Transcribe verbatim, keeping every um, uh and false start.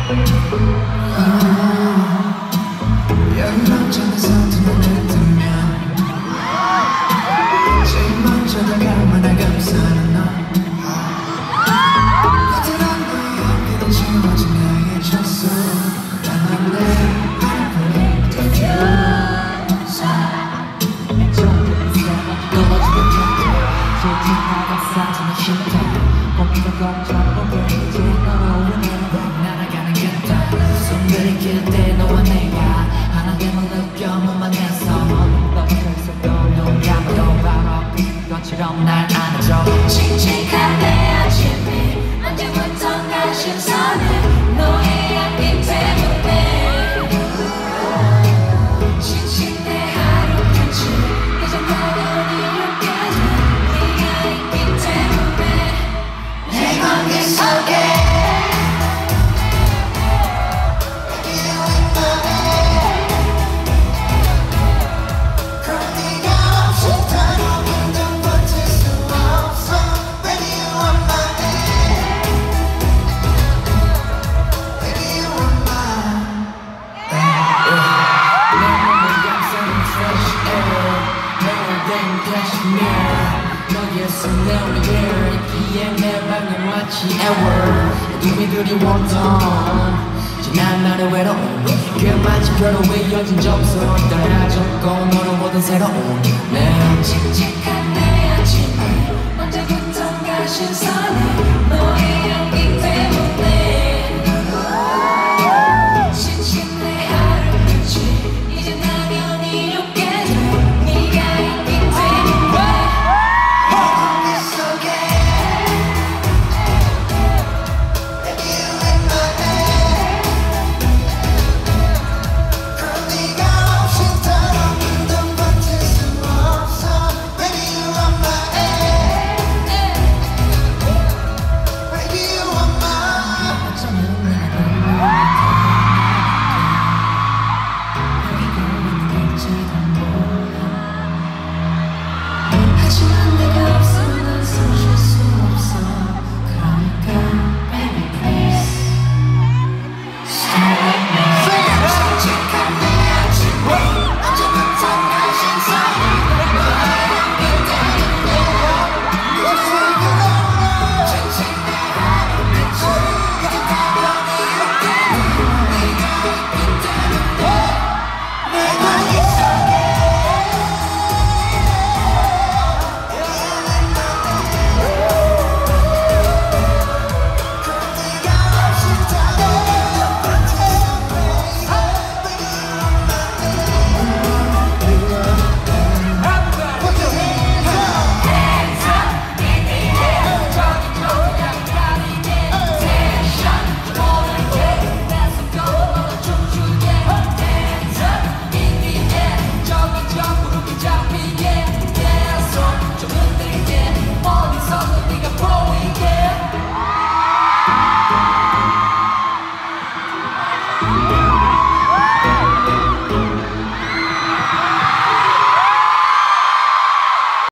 연락전에서 눈을 뜨면 제일 먼저 다가와 날 감싸는 너 따뜻한 너의 향기는 지워진 나의 젖소 나만 내 바람을 떼줘서 떨어지고 펴 솔직하게 사지는 싫다 고민도 걱정 보게 이제 너로 오면 날아가는 듯한 숨 들이킬 때 너와 내가 하나 됨을 느껴 몸만 내서 떨어져 있어도 눈 감아도 바로 그것처럼 날 안아줘 칙칙한 내 아침이 언제부턴가 신선해 너의 향기 때문에 지친 내 하루 끝이 잊어버린 이유까지 네가 있기 때문에 내 관계 속에 너의 손에 올리길 이기에 내 방에 마치 ever 누구들이 원던 지난 날의 외로움 그 마치 별로의 이어진 점수 떠나졌고 너로 모든 새로운 내 칙칙한 내 아침이 언제부턴가 신선해